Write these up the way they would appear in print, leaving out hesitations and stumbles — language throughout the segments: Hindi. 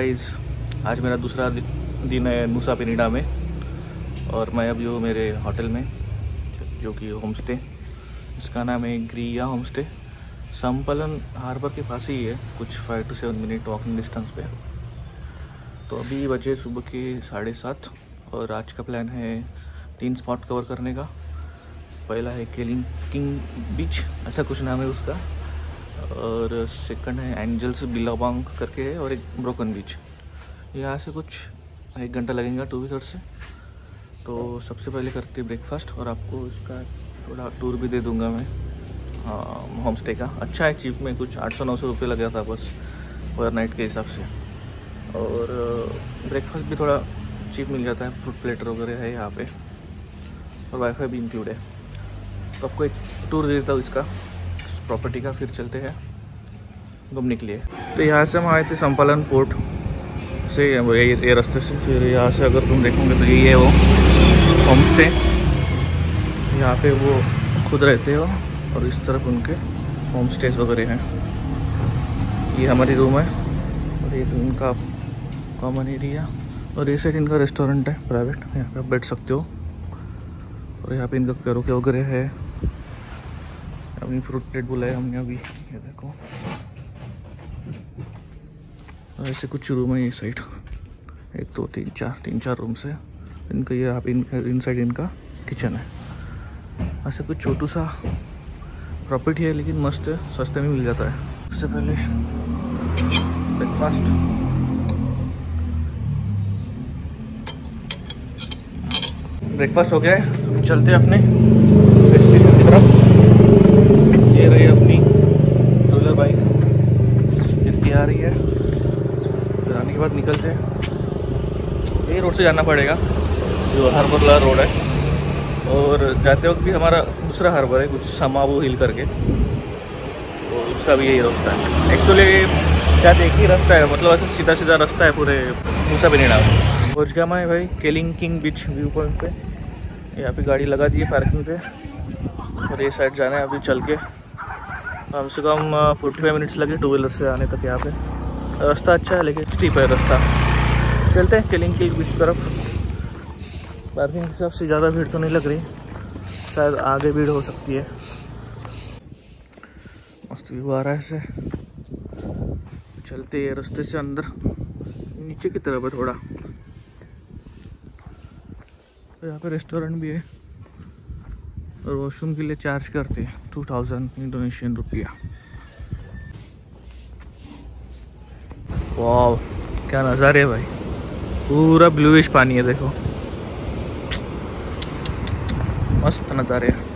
गाइस, आज मेरा दूसरा दिन है नुसा पेनिडा में और मैं अभी हूँ मेरे होटल में जो कि होम स्टे, इसका नाम है ग्रिया होम स्टे। संपलन हार्बर के पास ही है, कुछ 5 to 7 मिनट वॉकिंग डिस्टेंस पे। तो अभी बजे सुबह के 7:30 और आज का प्लान है 3 स्पॉट कवर करने का। पहला है केलिंकिंग बीच, ऐसा कुछ नाम है उसका, और सेकंड है एंजल्स बिलोबांग करके है, और एक ब्रोकन बीच। यहाँ से कुछ 1 घंटा लगेगा 2 व्हीलर से। तो सबसे पहले करते ब्रेकफास्ट और आपको इसका थोड़ा टूर भी दे दूंगा मैं होम स्टे का। अच्छा है, चीप में कुछ 800-900 रुपये लग जाता बस पर नाइट के हिसाब से। और ब्रेकफास्ट भी थोड़ा चीप मिल जाता है, फ्रूट प्लेटर वगैरह है यहाँ पे, और वाईफाई भी इंक्लूड है। तो आपको एक टूर दे देता हूँ इसका प्रॉपर्टी का, फिर चलते हैं घूमने के लिए। तो यहाँ से हम आए थे संपालन पोर्ट से, ये रास्ते से। फिर यहाँ से अगर तुम देखोगे तो यही है वो होम स्टे, यहाँ पे वो खुद रहते हो और इस तरफ उनके होम स्टेज वगैरह हैं। ये हमारी रूम है और ये उनका कॉमन एरिया, और ये साइड इनका रेस्टोरेंट है प्राइवेट, यहाँ पे आप बैठ सकते हो। और यहाँ पे इनका कैरोके वगैरह है। अपनी फ्रूट प्लेट बुलाए हमने अभी, ये देखो। ऐसे कुछ रूम है ये साइड, 1 2 3 4 3-4 रूम्स है इनका। ये यहाँ पे इन साइड इनका किचन है। ऐसे कुछ छोटू सा प्रॉपर्टी है, लेकिन मस्त है, सस्ते में मिल जाता है। सबसे पहले ब्रेकफास्ट हो गया है, चलते हैं अपने डेस्टिनेशन की तरफ। ये रही अपनी रोलर बाइक, इतनी आ रही है। फिर आने के बाद निकलते हैं। ये रोड से जाना पड़ेगा जो हार्बर वाला रोड है, और जाते वक्त भी हमारा दूसरा हार्बर है कुछ समाबू हिल करके, तो उसका भी यही रास्ता है। एक्चुअली शायद एक ही रास्ता है, मतलब ऐसा सीधा सीधा रास्ता है पूरे नुसा पेनिडा में। पहुँच गया मैं भाई केलिंकिंग बीच व्यू पॉइंट पे। यहाँ पे गाड़ी लगा दी है पार्किंग पे, और ये साइड जाना है अभी चल के। कम से कम 45 मिनट्स लगे 2 व्हीलर से आने तक। यहाँ पे रास्ता अच्छा है लेकिन स्टीप है रास्ता। चलते हैं केलिंकिंग बीच तरफ। पार्किंग के हिसाब से ज़्यादा भीड़ तो नहीं लग रही, शायद आगे भीड़ हो सकती है। मस्त व्यू आ रहा है ऐसे। चलते हैं रास्ते से अंदर, नीचे की तरफ है थोड़ा। तो यहाँ पे रेस्टोरेंट भी है, और वॉशरूम के लिए चार्ज करते हैं 2000 इंडोनेशियन रुपया। वाह क्या नज़ारे है भाई, पूरा ब्लूइश पानी है, देखो मस्त नज़ारे है।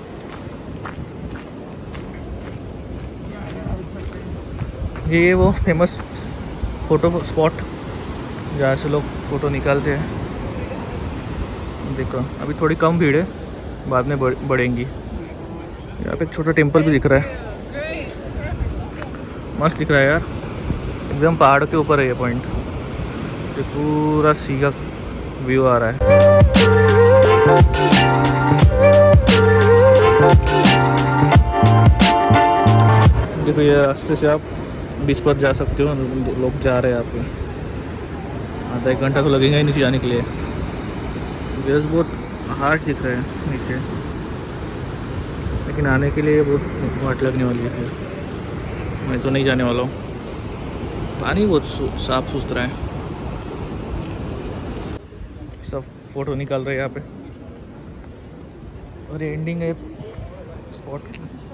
ये वो फेमस फोटो स्पॉट जहाँ से लोग फ़ोटो निकालते हैं। देखो अभी थोड़ी कम भीड़ है, बाद में बढ़ेंगी। यहाँ पे एक छोटा टेम्पल भी दिख रहा है, मस्त दिख रहा है यार। एकदम पहाड़ के ऊपर है ये पॉइंट, ये पूरा सी का व्यू आ रहा है। देखो ये रास्ते से आप बीच पर जा सकते हो, लोग जा रहे हैं यहाँ पे। आधा 1 घंटा तो लगेगा ही नीचे जाने के लिए। वेव्स बहुत हार्ड दिख रहे हैं नीचे, लेकिन आने के लिए बहुत वाट लगने वाली है। फिर मैं तो नहीं जाने वाला हूँ, पानी बहुत साफ सुथरा है। सब फोटो निकाल रहे हैं यहाँ पे, और ये एंडिंग है स्पॉट।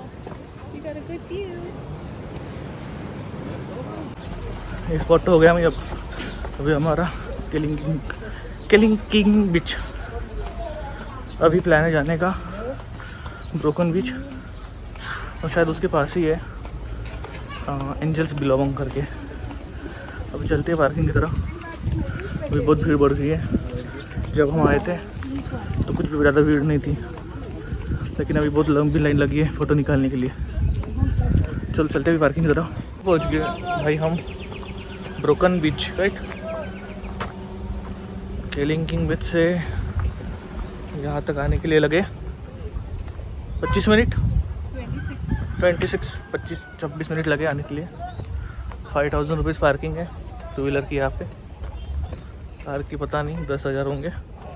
ये स्पॉट तो हो गया। मैं अभी हमारा केलिंकिंग बीच। अभी प्लान है जाने का ब्रोकन बीच, और शायद उसके पास ही है एंजल्स बिलोबांग करके। अभी चलते हैं पार्किंग की तरफ। अभी बहुत भीड़ बढ़ गई है। जब हम आए थे तो कुछ भी ज़्यादा भीड़ नहीं थी, लेकिन अभी बहुत लंबी लाइन लगी है फ़ोटो निकालने के लिए। चलो चलते हैं पार्किंग की तरफ। पहुँच गए भाई हम ब्रोकन बीच, राइट। केलिंकिंग बीच से यहाँ तक आने के लिए लगे 25 मिनट, 26 25 26 मिनट लगे आने के लिए। 5000 रुपीज़ पार्किंग है, टू व्हीलर की यहाँ पे। कार की पता नहीं, 10,000 होंगे।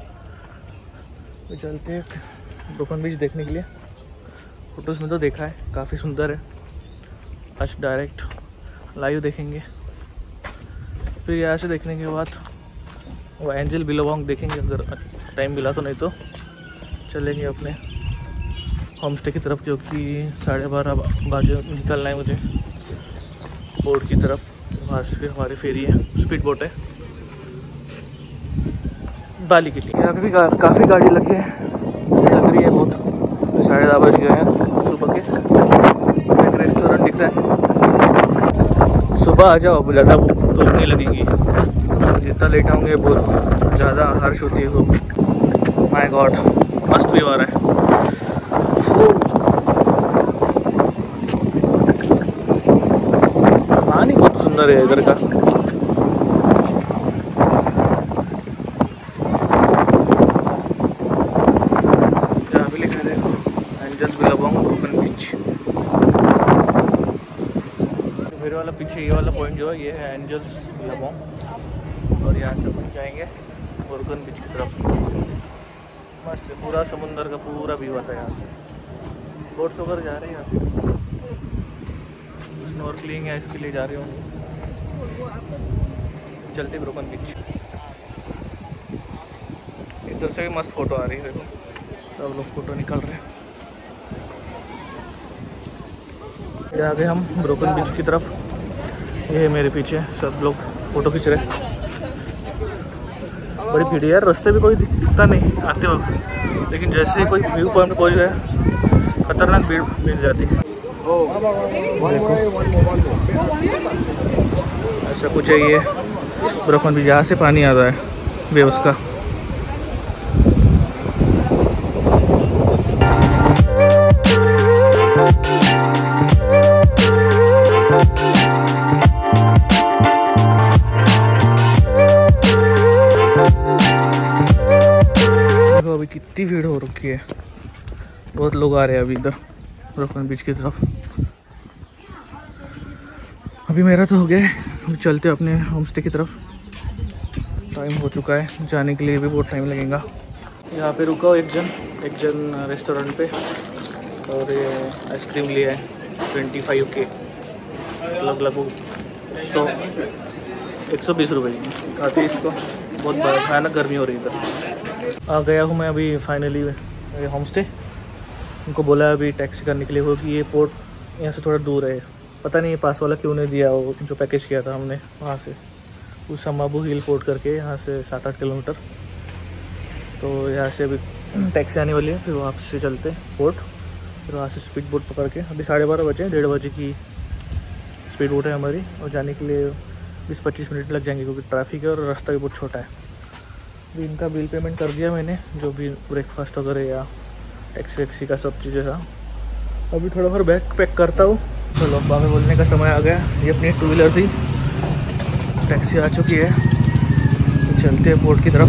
तो चलते हैं ब्रोकन बीच देखने के लिए। फोटोज़ में तो देखा है, काफ़ी सुंदर है। आज डायरेक्ट लाइव देखेंगे। फिर यहाँ से देखने के बाद वो एंजल बिलोवांग देखेंगे, अगर टाइम मिला तो। नहीं तो चलेंगे अपने होम स्टे की तरफ, क्योंकि 12:30 बजे निकलना है मुझे बोर्ड की तरफ। वहाँ से फिर हमारी फेरी है, स्पीड बोट है बाली के लिए। यहाँ पे भी काफ़ी गाड़ी लग रही है बहुत। 10:30 बज गए हैं सुबह के। एक रेस्टोरेंट दिख रहा है। सुबह आ जाओ, ज़्यादा धूप नहीं लगेगी। जितना लेट आऊँगे बहुत ज़्यादा हर्ष होती है धूप। माय गॉड, मस्त व्यू आ रहा है। पानी बहुत सुंदर है इधर का। यहाँ भी लिखा है देखो, एंजल्स बिलोवांग ब्रोकन बीच। मेरे वाला पीछे ये वाला पॉइंट जो है, ये है एंजल्स बिलोवांग। और यहाँ से अपन जाएंगे ब्रोकन बीच की तरफ। मस्त है, पूरा समुंदर का पूरा व्यू आता है यहाँ से। बोट्स वगैरह जा रहे हैं यहाँ पे, स्नॉर्कलिंग है, इसके लिए जा रहे होंगे। चलते ब्रोकन बीच। इधर से भी मस्त फोटो आ रही है, देखो सब लोग फोटो निकाल रहे हैं। ये आ गए हम ब्रोकन बीच की तरफ। ये है मेरे पीछे, सब लोग फोटो खींच रहे हैं। बड़ी भीड़ है यार, रास्ते भी कोई दिखता नहीं आते वक्त, लेकिन जैसे ही कोई व्यू पॉइंट पे पहुँच गया खतरनाक भीड़ मिल जाती है। ऐसा कुछ है ये ब्रोकन बीच। यहाँ से पानी आता है वेव्स का। देखो अभी कितनी भीड़ हो रखी है, बहुत लोग आ रहे हैं अभी इधर ब्रोकन बीच की तरफ। अभी मेरा तो हो गया है, अभी चलते अपने होम स्टे की तरफ। टाइम हो चुका है, जाने के लिए भी बहुत टाइम लगेगा। यहाँ पे रुका हो एक जन रेस्टोरेंट पे, और ये आइसक्रीम लिया है 25 के, लगभग 120 रुपये की आती है इसको। बहुत भयानक गर्मी हो रही है इधर। आ गया हूँ मैं अभी फाइनली होम स्टे। उनको बोला अभी टैक्सी करने के लिए, हो कि ये पोर्ट यहाँ से थोड़ा दूर है। पता नहीं ये पास वाला क्यों नहीं दिया, वो जो पैकेज किया था हमने वहाँ से, उस समाबू हिल पोर्ट करके यहाँ से 7-8 किलोमीटर। तो यहाँ से अभी टैक्सी आने वाली है, फिर वहाँ से चलते पोर्ट, फिर वहाँ से स्पीड बोट पकड़ के। अभी 12:30 बजे, 1:30 बजे की स्पीड बोट है हमारी, और जाने के लिए 20-25 मिनट लग जाएंगे, क्योंकि ट्रैफिक है और रास्ता भी बहुत छोटा है। अभी इनका बिल पेमेंट कर दिया मैंने, जो भी ब्रेकफास्ट वगैरह या टैक्सी का सब चीज़ें था। अभी थोड़ा बार बैग पैक करता हूँ। चलो बाबा बोलने का समय आ गया। ये अपनी टू व्हीलर थी, टैक्सी आ चुकी है, तो चलते हैं पोर्ट की तरफ।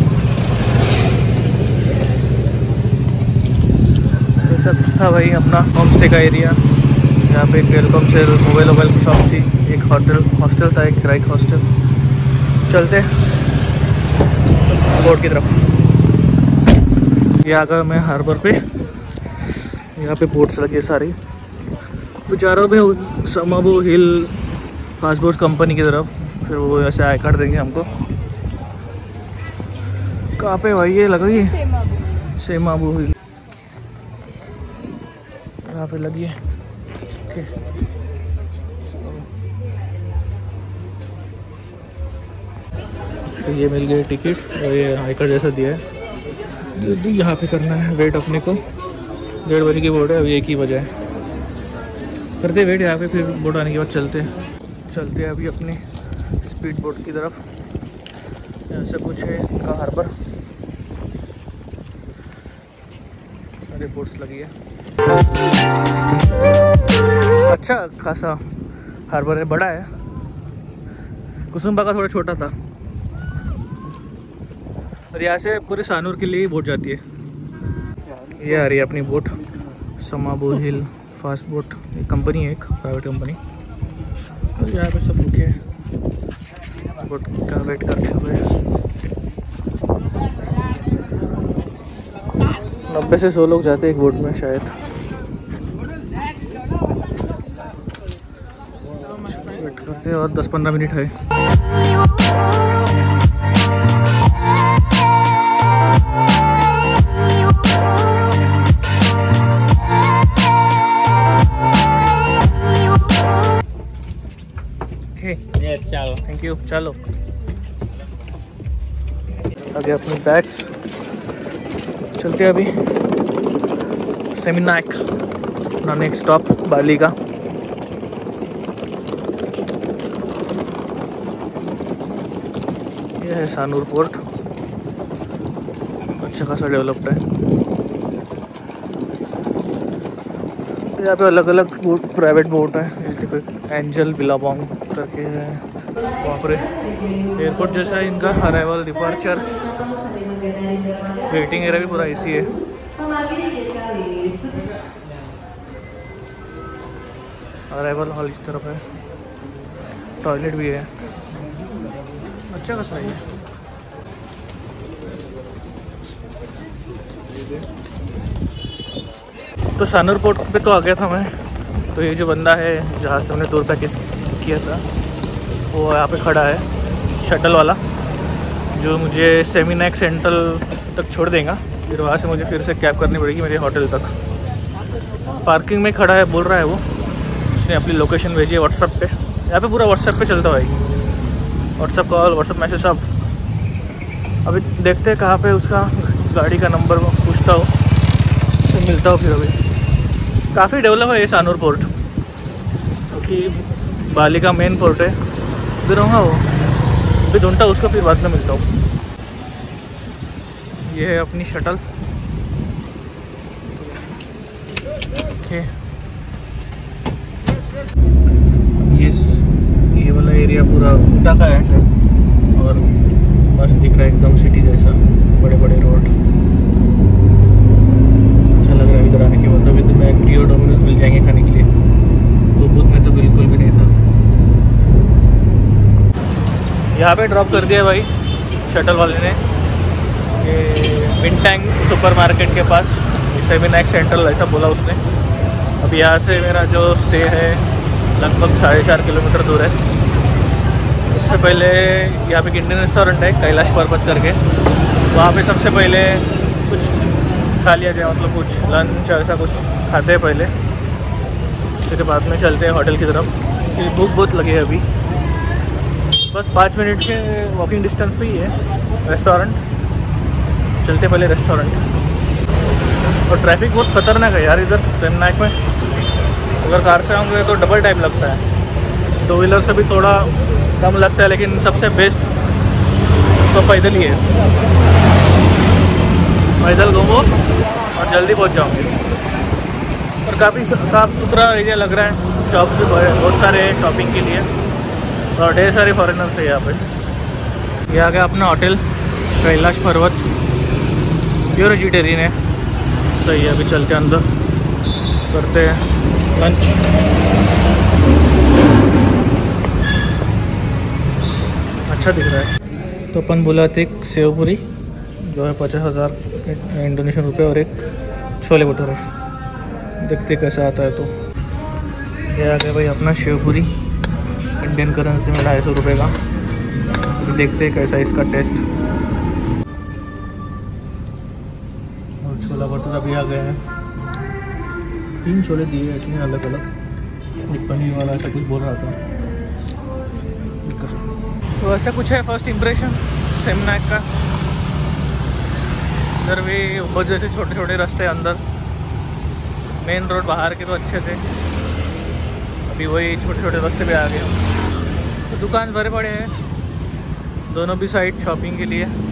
ऐसा कुछ था भाई अपना होम स्टे का एरिया। यहाँ पे एक टेलीकॉम से मोबाइल की शॉप थी, एक हॉस्टल था, एक किराए का हॉस्टल। चलते पोर्ट की तरफ। ये आ गया मैं हार्बर पे। यहाँ पे बोट्स लगी है सारी। बेचारों में समाबू हिल फास्ट बोट कंपनी की तरफ, फिर वो ऐसे आई कार्ड देंगे हमको। कहाँ पे भाई ये लगा, ये सेमाबू हिल यहाँ पे लगी है। ओके, तो ये मिल गया टिकट, और ये आई कार्ड जैसा दिया है। तो यहाँ पे करना है वेट अपने को। 1:30 बजे की बोट है, अभी 1 ही बजा है। करते वेट यहाँ पे, फिर बोट आने के बाद चलते हैं अभी अपने स्पीड बोट की तरफ। ऐसा कुछ है इनका हार्बर, सारे बोट्स लगी है। अच्छा खासा हार्बर है, बड़ा है। कुसुम्बा का थोड़ा छोटा था। और यहाँ से पूरे सानूर के लिए ही बोट जाती है। ये आ रही है अपनी बोट, समाबू हिल फास्ट बोट। एक कंपनी है, एक प्राइवेट कंपनी। और यहाँ पे सब रुके हैं। बोट का वेट करते हुए 90 से 100 लोग जाते हैं एक बोट में शायद। वेट करते हैं और 10-15 मिनट है। यस चलो, थैंक यू। चलो आगे अपनी बैग्स, चलते हैं अभी सेमिनाक, अपना नेक्स्ट स्टॉप बाली का। ये है सानूर पोर्ट, अच्छा खासा डेवलप्ड है। यहाँ पे अलग अलग बोट, प्राइवेट बोट है। देखो एंजल बिलाबोंग करके है वहाँ पर। एयरपोर्ट जैसा है इनका, अराइवल डिपार्चर वेटिंग एरिया भी पूरा एसी है। अराइवल हॉल इस तरफ है, टॉयलेट भी है, अच्छा खासा है। तो सानूर पोर्ट पे तो आ गया था मैं। तो ये जो बंदा है जहाँ से हमने टूर पैकेज किया था वो यहाँ पे खड़ा है, शटल वाला, जो मुझे सेमिनाक सेंट्रल तक छोड़ देगा। फिर वहाँ से मुझे फिर से कैब करनी पड़ेगी मेरे होटल तक। पार्किंग में खड़ा है, बोल रहा है वो, उसने अपनी लोकेशन भेजी है व्हाट्सएप पे। यहाँ पे पूरा व्हाट्सएप पे चलता है भाई, व्हाट्सएप कॉल, व्हाट्सएप मैसेज सब। अभी देखते हैं कहाँ पे उसका गाड़ी का नंबर पूछता हो, उससे मिलता हो। फिर अभी काफ़ी डेवलप है ये सानूर पोर्ट, क्योंकि बाली का मेन पोर्ट है। इधर होगा वो, अभी ढूंढता हूँ उसको, फिर बाद में मिलता हूँ। ये है अपनी शटल। ओके, ये वाला एरिया पूरा ऊटा का है और मस्त दिख रहा है एकदम सिटी जैसा, बड़े बड़े रोड। अच्छा लग रहा है इधर आने के बाद। अभी तो मैं क्लियो डोमिनोज मिल जाएंगे खाने के लिए, तो में तो बिल्कुल भी नहीं था। यहाँ पे ड्रॉप कर दिया भाई शटल वाले ने, ये विंटैंग सुपरमार्केट के पास, सेमिनाक सेंट्रल ऐसा बोला उसने। अब यहाँ से मेरा जो स्टे है लगभग 4.5 किलोमीटर दूर है। उससे पहले यहाँ पे एक इंडियन रेस्टोरेंट है कैलाश पर्वत करके, वहाँ पे सबसे पहले कुछ खा लिया जाए, मतलब कुछ लंच ऐसा कुछ खाते हैं पहले, फिर बाद में चलते हैं होटल की तरफ। भूख बहुत लगी है अभी। बस 5 मिनट के वॉकिंग डिस्टेंस पे ही है रेस्टोरेंट, चलते पहले रेस्टोरेंट। और ट्रैफिक बहुत खतरनाक है यार इधर सेमिनाक में। अगर कार से आऊँगे तो डबल टाइम लगता है, 2 व्हीलर से भी थोड़ा कम लगता है, लेकिन सबसे बेस्ट तो पैदल ही है। पैदल घूमो और जल्दी पहुँच जाओगे। और काफ़ी साफ़ सुथरा एरिया लग रहा है, शॉप्स भी बहुत सारे हैं शॉपिंग के लिए, और ढेर सारे फॉरेनर्स है यहाँ पे। ये आ गया अपना होटल कैलाश पर्वत, प्योर वेजिटेरियन है। सही है, अभी चलते हैं अंदर, करते हैं लंच। अच्छा दिख रहा है। तो अपन बुलाते एक सेव पूरी जो है 50,000 इंडोनेशियन रुपये, और एक छोले भटूरे। देखते कैसा आता है। तो ये आ गया भाई अपना शेव पूरी, इंडियन करेंसी में 250 रुपये का। देखते हैं कैसा इसका टेस्ट। और छोला भटूरा भी आ गया है। 3 छोले दिए हैं इसमें अलग अलग, एक पनीर वाला ऐसा कुछ बोल रहा था। तो ऐसा कुछ है फर्स्ट इम्प्रेशन सेमिनाक का। इधर भी ऊपर जैसे छोटे छोटे रास्ते अंदर, मेन रोड बाहर के तो अच्छे थे, अभी वही छोटे छोटे रास्ते पे आ गए। तो दुकान भरे पड़े हैं दोनों भी साइड शॉपिंग के लिए।